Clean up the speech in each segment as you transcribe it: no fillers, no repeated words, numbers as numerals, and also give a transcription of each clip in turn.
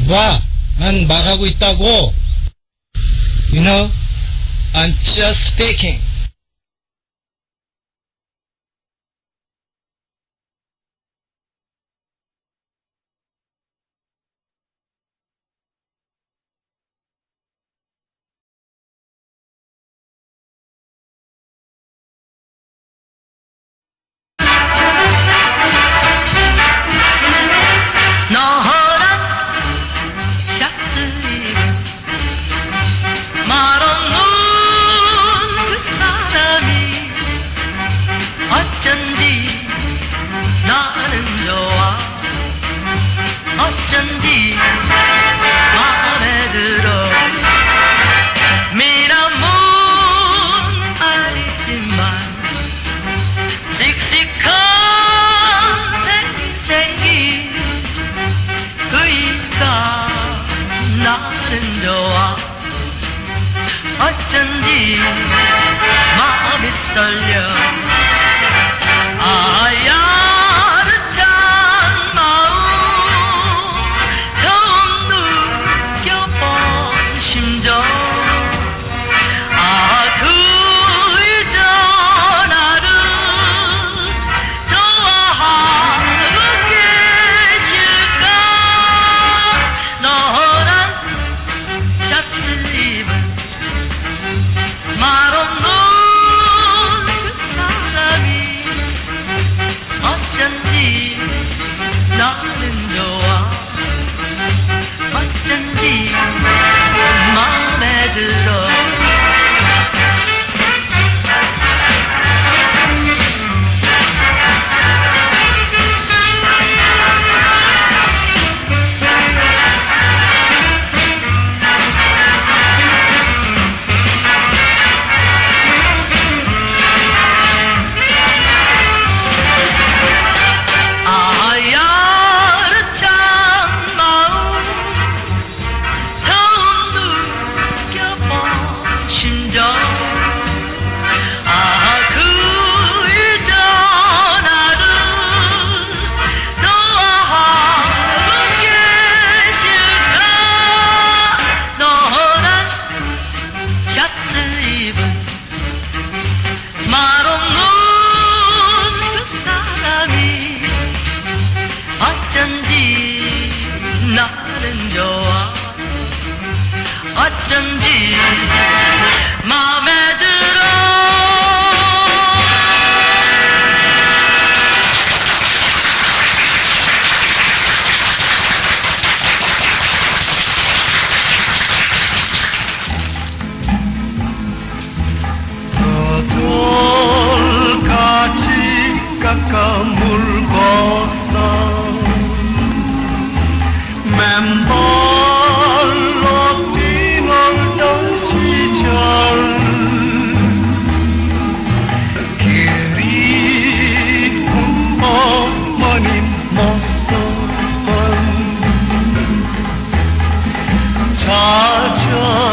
봐, 난 말하고 있다고. You know, I'm just speaking. 어쩐지 나는 좋아 어쩐지 마음에 들어 미남은 아니지만 씩씩한 생긴 그이가 나는 좋아 어쩐지 마음이 설려 야릇한 마음 처음 느껴본 심정 그이도 나를 좋아하고 계실까 노란 셔츠 입은 말없는 그 사람이 어쩐지 나는 좋아 어쩐지 마음에 들어 나는 좋아 어쩐지 마음에 들어 너돌같이 깎아 물고서 맨발로 뛰놀던 시절 그리운 어머님 모습은 좌절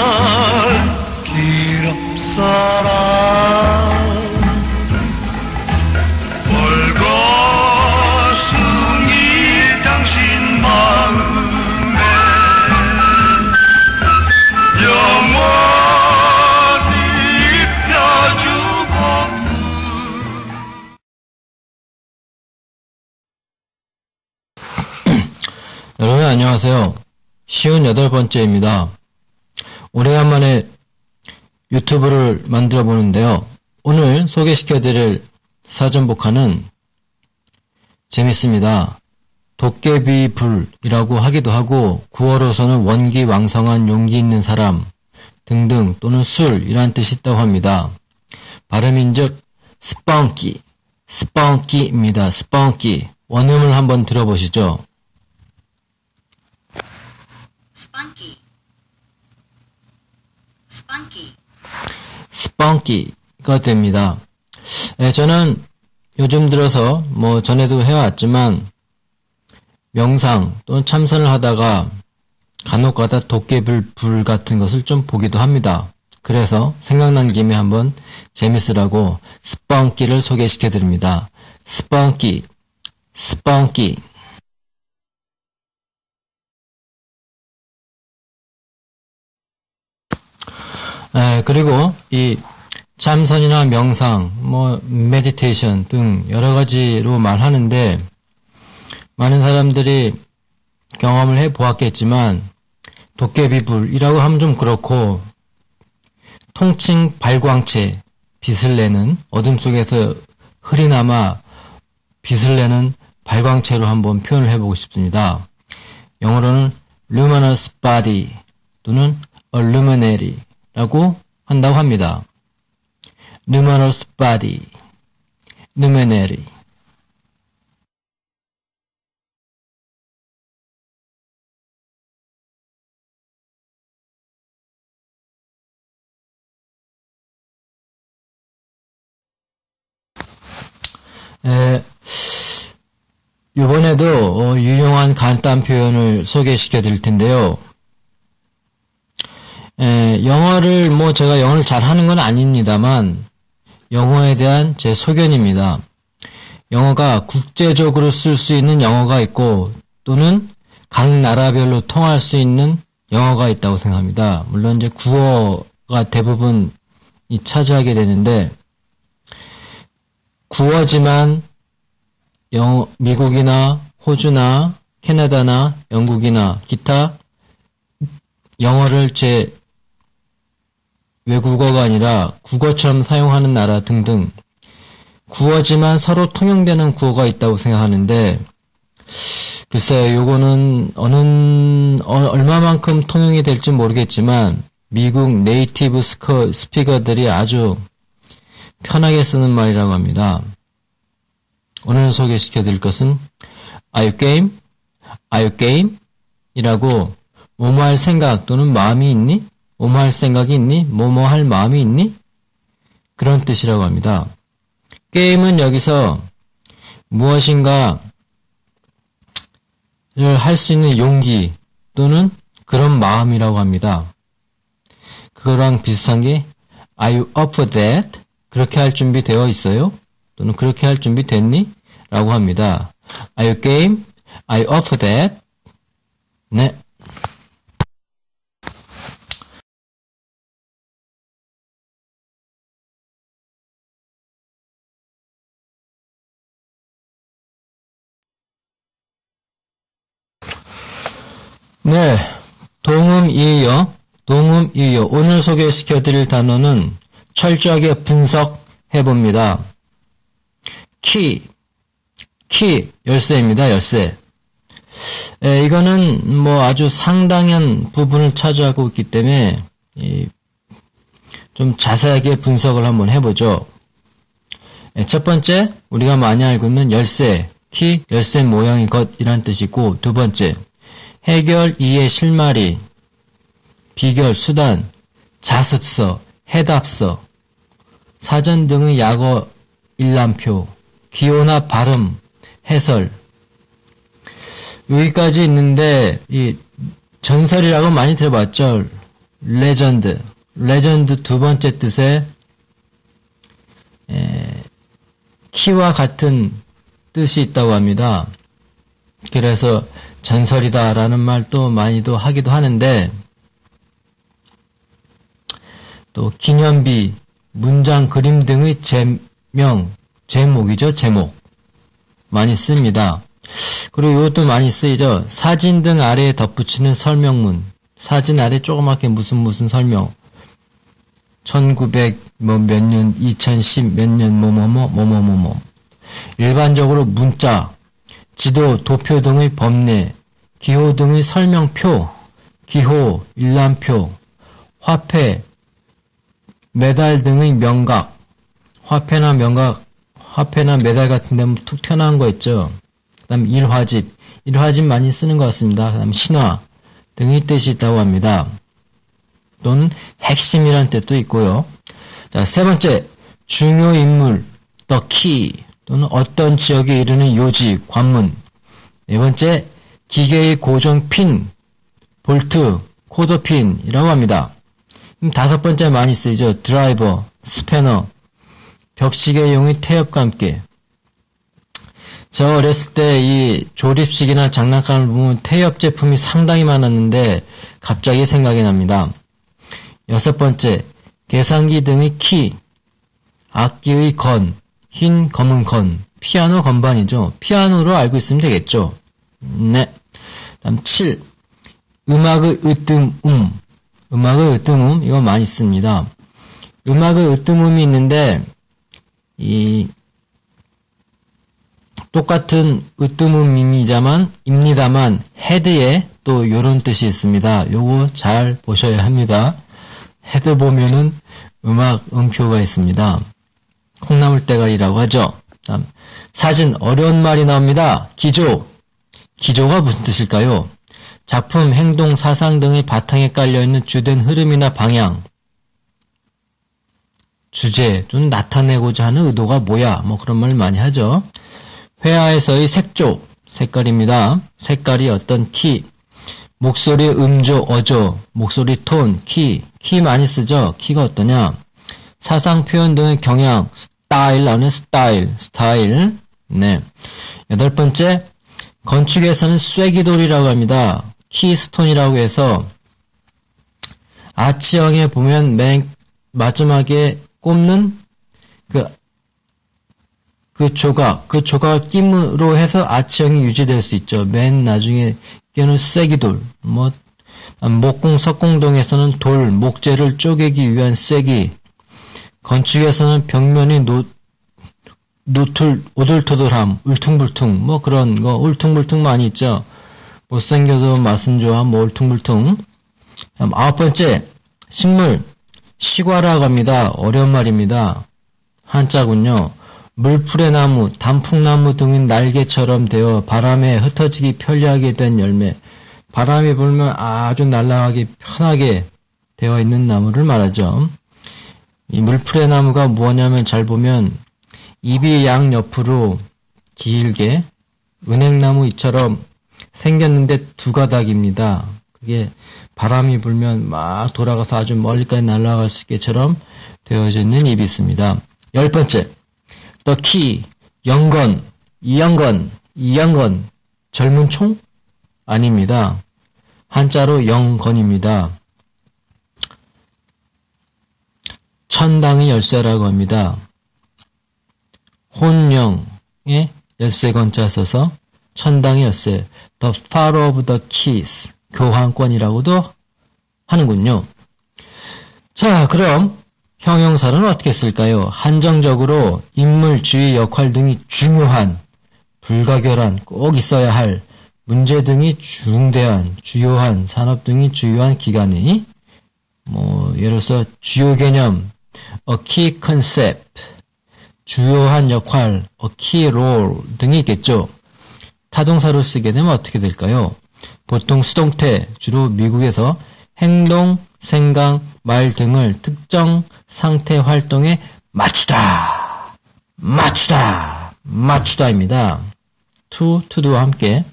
기럽사라 벌거숭이 당신 마음 여러분 안녕하세요. 58번째입니다. 오래간만에 유튜브를 만들어 보는데요. 오늘 소개시켜드릴 사전복화는 재밌습니다. 도깨비불이라고 하기도 하고 구어로서는 원기왕성한 용기 있는 사람 등등 또는 술이란 뜻이 있다고 합니다. 발음인즉 스펑키입니다. 스펑키. 원음을 한번 들어보시죠. 스펑키가 됩니다. 저는 요즘 들어서 전에도 해왔지만 명상 또는 참선을 하다가 간혹가다 도깨비불 같은 것을 좀 보기도 합니다. 그래서 생각난 김에 한번 재밌으라고 스펑키를 소개시켜 드립니다. 스펑키 그리고 이 참선이나 명상, 메디테이션 등 여러 가지로 말하는데 많은 사람들이 경험을 해 보았겠지만 도깨비불이라고 하면 좀 그렇고 통칭 발광체, 빛을 내는 어둠 속에서 흐리나마 빛을 내는 발광체로 한번 표현을 해보고 싶습니다. 영어로는 luminous body 또는 a luminary라고 한다고 합니다. luminous body, luminary. 이번에도 유용한 간단 표현을 소개시켜 드릴 텐데요. 영어를 제가 영어를 잘하는 건 아닙니다만 영어에 대한 제 소견입니다. 영어가 국제적으로 쓸 수 있는 영어가 있고 또는 각 나라별로 통할 수 있는 영어가 있다고 생각합니다. 물론 이제 구어가 대부분 차지하게 되는데 구어지만 미국이나 호주나 캐나다나 영국이나 기타 영어를 제 외국어가 아니라 국어처럼 사용하는 나라 등등 구어지만 서로 통용되는 구어가 있다고 생각하는데 글쎄요, 요거는 얼마만큼 통용이 될지 모르겠지만 미국 네이티브 스피커들이 아주 편하게 쓰는 말이라고 합니다. 오늘 소개시켜 드릴 것은 Are you game? Are you game? 이라고 뭐뭐 할 생각 또는 마음이 있니? 뭐뭐 할 생각이 있니? 뭐뭐 할 마음이 있니? 그런 뜻이라고 합니다. 게임은 여기서 무엇인가를 할 수 있는 용기 또는 그런 마음이라고 합니다. 그거랑 비슷한 게 Are you up for that? 그렇게 할 준비 되어 있어요? 또는 그렇게 할 준비 됐니? 라고 합니다. Are you game? Are you up for that? 네. 네. 동음이의어. 오늘 소개시켜 드릴 단어는 철저하게 분석해봅니다. 키, 열쇠입니다, 열쇠. 이거는 아주 상당한 부분을 차지하고 있기 때문에, 좀 자세하게 분석을 한번 해보죠. 첫 번째, 우리가 많이 알고 있는 열쇠, 키, 열쇠 모양의 것이란 뜻이고, 두 번째, 해결, 이해, 실마리, 비결, 수단, 자습서, 해답서, 사전 등의 약어, 일람표, 기호나 발음, 해설. 여기까지 있는데, 이 전설이라고 많이 들어봤죠? 레전드. 레전드 두 번째 뜻에, 키와 같은 뜻이 있다고 합니다. 그래서 전설이다라는 말도 많이도 하기도 하는데, 또 기념비, 문장, 그림 등의 제목이죠. 제목. 많이 씁니다. 그리고 이것도 많이 쓰이죠. 사진 등 아래에 덧붙이는 설명문. 사진 아래 조그맣게 무슨 설명. 1900 몇 년, 2010 몇 년 뭐뭐뭐. 일반적으로 문자, 지도, 도표 등의 법례, 기호 등의 설명표, 기호, 일람표, 화폐, 메달 등의 명각, 화폐나 메달 같은 데 툭 튀어나온 거 있죠. 그 다음 일화집 많이 쓰는 것 같습니다. 그 다음 신화 등의 뜻이 있다고 합니다. 또는 핵심이라는 뜻도 있고요. 자, 세 번째, 중요 인물, the key, 또는 어떤 지역에 이르는 요지, 관문. 네 번째, 기계의 고정 핀, 볼트, 코드핀이라고 합니다. 다섯 번째 많이 쓰이죠. 드라이버, 스패너, 벽시계용의 태엽과 함께. 저 어렸을 때 이 조립식이나 장난감을 보면 태엽 제품이 상당히 많았는데 갑자기 생각이 납니다. 여섯 번째, 계산기 등의 키, 악기의 건, 흰 검은 건, 피아노 건반이죠. 피아노로 알고 있으면 되겠죠. 네. 다음 7. 음악의 으뜸음. 음악의 으뜸음, 이거 많이 씁니다. 음악의 으뜸음이 있는데, 똑같은 으뜸음입니다만, 헤드에 또 요런 뜻이 있습니다. 요거 잘 보셔야 합니다. 헤드 보면은 음악 음표가 있습니다. 콩나물 대가리라고 하죠. 다음, 사진, 어려운 말이 나옵니다. 기조. 기조가 무슨 뜻일까요? 작품, 행동, 사상 등의 바탕에 깔려있는 주된 흐름이나 방향, 주제, 좀 나타내고자 하는 의도가 뭐야, 뭐 그런 말 많이 하죠. 회화에서의 색조, 색깔입니다. 색깔이 어떤 키, 목소리 음조, 어조, 목소리 톤, 키 많이 쓰죠. 키가 어떠냐, 사상 표현 등의 경향, 스타일 나오는 스타일. 네. 8번째, 건축에서는 쐐기돌이라고 합니다. 키스톤이라고 해서 아치형에 보면 맨 마지막에 꼽는 그 조각 끼므로 해서 아치형이 유지될 수 있죠. 맨 나중에 끼는 쐐기돌. 뭐 목공 석공동에서는 돌, 목재를 쪼개기 위한 쐐기. 건축에서는 벽면이 오돌토돌함, 울퉁불퉁, 뭐 그런 거, 울퉁불퉁 많이 있죠. 못생겨도 맛은 좋아, 뭐 울퉁불퉁. 다음 9번째, 식물, 시과라고 합니다. 어려운 말입니다. 한자군요. 물풀의 나무, 단풍나무 등인 날개처럼 되어 바람에 흩어지기 편리하게 된 열매. 바람이 불면 아주 날아가기 편하게 되어 있는 나무를 말하죠. 이 물풀의 나무가 뭐냐면 잘 보면 잎이 양옆으로 길게 은행나무 잎처럼 생겼는데 두 가닥입니다. 그게 바람이 불면 막 돌아가서 아주 멀리까지 날아갈 수 있게처럼 되어져 있는 잎이 있습니다. 10번째, 더 키, 영건, 이영건, 젊은 총? 아닙니다. 한자로 영건입니다. 천당의 열쇠라고 합니다. 혼영에 열쇠건자 써서 천당의 열쇠, the power of the keys, 교환권이라고도 하는군요. 자, 그럼 형용사는 어떻게 쓸까요? 한정적으로 인물, 주의, 역할 등이 중요한, 불가결한, 꼭 있어야 할, 문제 등이 중대한, 주요한, 산업 등이 주요한 기간이, 예를 들어서 주요 개념, a key concept, 주요한 역할, a key role 등이 있겠죠. 타동사로 쓰게 되면 어떻게 될까요? 보통 수동태, 주로 미국에서 행동, 생각, 말 등을 특정 상태 활동에 맞추다입니다. to도와 함께.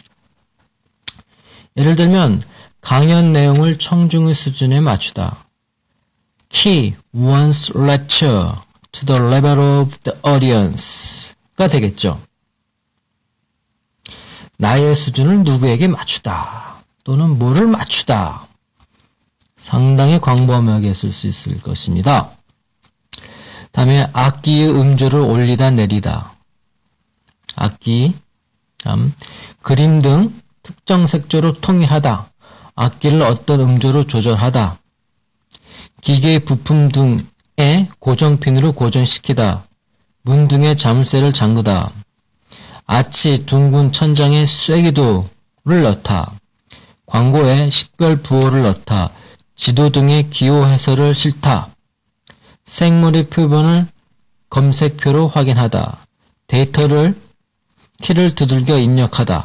예를 들면 강연 내용을 청중의 수준에 맞추다. Key one's lecture to the level of the audience가 되겠죠. 나의 수준을 누구에게 맞추다 또는 뭐를 맞추다. 상당히 광범위하게 쓸 수 있을 것입니다. 다음에 악기의 음조를 올리다 내리다. 악기, 그림 등 특정 색조로 통일하다. 악기를 어떤 음조로 조절하다. 기계 부품 등의 고정핀으로 고정시키다. 문 등의 자물쇠를 잠그다. 아치 둥근 천장에 쐐기도를 넣다. 광고에 식별 부호를 넣다. 지도 등의 기호 해설을 싫다. 생물의 표본을 검색표로 확인하다. 데이터를 키를 두들겨 입력하다.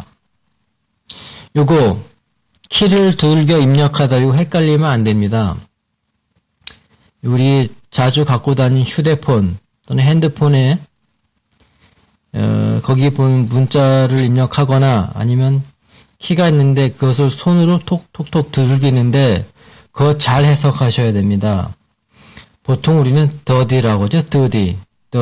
요거 키를 두들겨 입력하다 이거 헷갈리면 안 됩니다. 우리 자주 갖고 다니는 휴대폰 또는 핸드폰에 거기 보면 문자를 입력하거나 아니면 키가 있는데 그것을 손으로 톡톡톡 두들기는데 그거 잘 해석하셔야 됩니다. 보통 우리는 더디라고 하죠. 더디.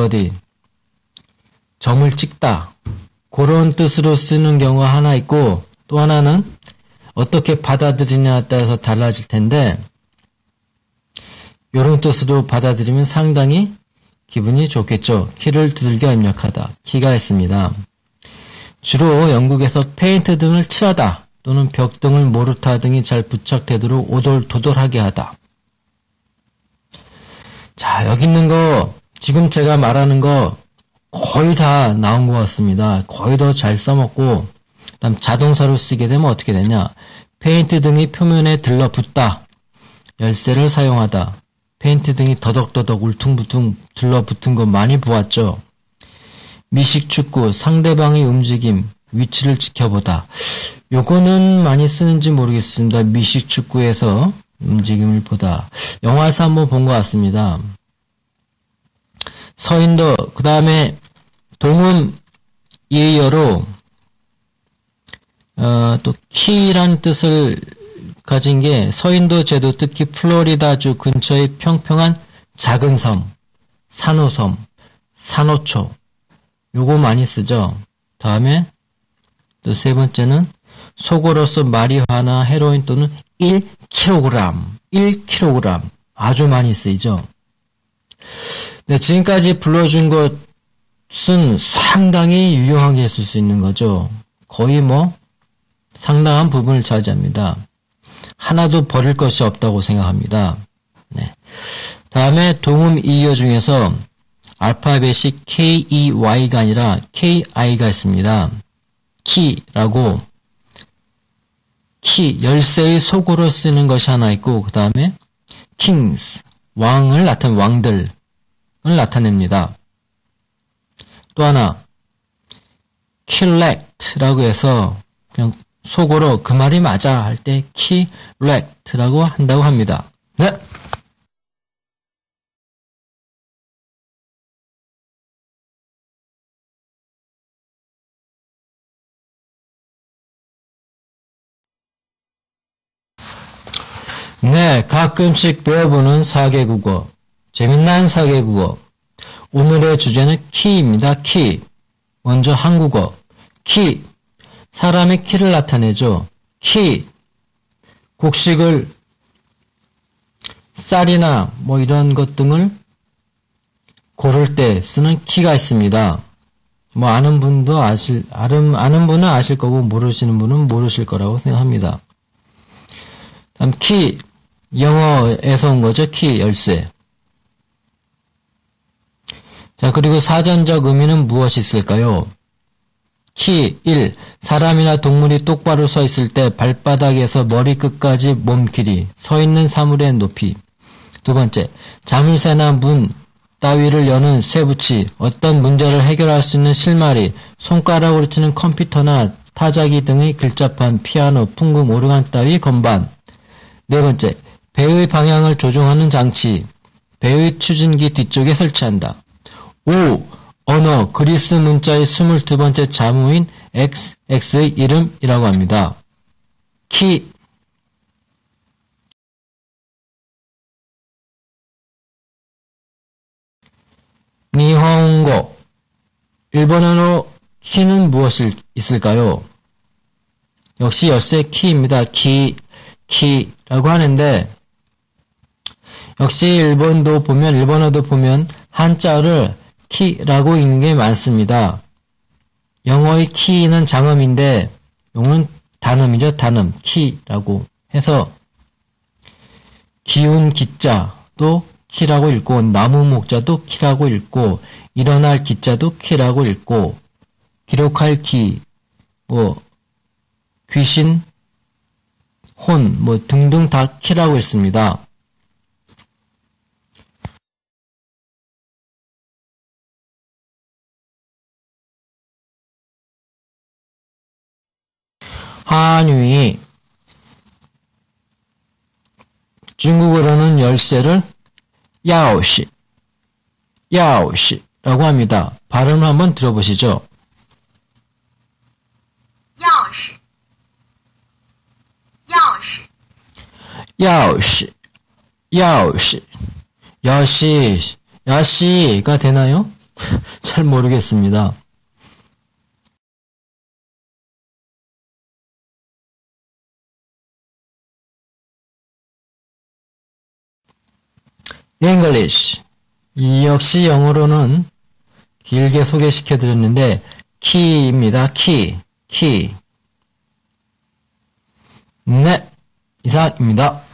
점을 찍다. 그런 뜻으로 쓰는 경우가 하나 있고 또 하나는 어떻게 받아들이냐에 따라서 달라질 텐데 이런 뜻으로 받아들이면 상당히 기분이 좋겠죠. 키를 두들겨 입력하다. 키가 있습니다. 주로 영국에서 페인트 등을 칠하다 또는 벽 등을 모르타 등이 잘 부착되도록 오돌도돌하게 하다. 자, 여기 있는 거 지금 제가 말하는 거 거의 다 나온 것 같습니다. 거의 더 잘 써먹고 그다음 자동사로 쓰게 되면 어떻게 되냐. 페인트 등이 표면에 들러붙다. 열쇠를 사용하다. 페인트 등이 더덕더덕 울퉁불퉁 들러붙은 거 많이 보았죠. 미식축구, 상대방의 움직임, 위치를 지켜보다. 요거는 많이 쓰는지 모르겠습니다. 미식축구에서 움직임을 보다. 영화에서 한번 본 것 같습니다. 서인도, 그 다음에 동음 예어로 또 키라는 뜻을 가진 게 서인도 제도, 특히 플로리다주 근처의 평평한 작은 섬, 산호섬, 산호초 요거 많이 쓰죠. 다음에 또 세 번째는 속어로서 마리화나 헤로인 또는 1kg 아주 많이 쓰이죠. 네, 지금까지 불러준 것은 상당히 유용하게 쓸 수 있는 거죠. 거의 상당한 부분을 차지합니다. 하나도 버릴 것이 없다고 생각합니다. 네. 다음에 동음 이어 중에서 알파벳이 KEY가 아니라 KI가 있습니다. 키라고 열쇠의 속어로 쓰는 것이 하나 있고 그 다음에 kings, 왕들을 나타냅니다. 또 하나 killect라고 해서 그냥 속어로 그 말이 맞아 할 때 killect라고 한다고 합니다. 네. 네, 가끔씩 배워보는 사계국어. 재미난 사계국어. 오늘의 주제는 키입니다. 키. 먼저 한국어. 키. 사람의 키를 나타내죠. 키. 곡식을 쌀이나 이런 것 등을 고를 때 쓰는 키가 있습니다. 아는 분은 아실 거고 모르시는 분은 모르실 거라고 생각합니다. 다음 키. 영어에서 온 거죠. 키, 열쇠. 자, 그리고 사전적 의미는 무엇이 있을까요? 키, 1. 사람이나 동물이 똑바로 서 있을 때 발바닥에서 머리끝까지 몸 길이, 서 있는 사물의 높이. 두 번째, 자물쇠나 문 따위를 여는 쇠붙이, 어떤 문제를 해결할 수 있는 실마리, 손가락으로 치는 컴퓨터나 타자기 등의 글자판, 피아노, 풍금, 오르간 따위 건반. 네 번째, 배의 방향을 조종하는 장치, 배의 추진기 뒤쪽에 설치한다. 5. 언어, 그리스 문자의 22번째 자무인 XX의 이름이라고 합니다. 키. 니혼고. 일본어로 키는 무엇이 있을까요? 역시 열쇠 키입니다. 키라고 하는데, 역시 일본어도 보면 한자를 키라고 읽는 게 많습니다. 영어의 키는 장음인데 요거는 단음이죠. 단음 키라고 해서 기운 기자도 키라고 읽고 나무 목자도 키라고 읽고 일어날 기자도 키라고 읽고 기록할 기, 귀신, 혼 등등 다 키라고 읽습니다. 한유이 중국어로는 열쇠를 야오시라고 합니다. 발음을 한번 들어보시죠. 야시가 되나요? 잘 모르겠습니다. English. 이 역시 영어로는 길게 소개시켜 드렸는데 키입니다. 키. 네, 이상입니다.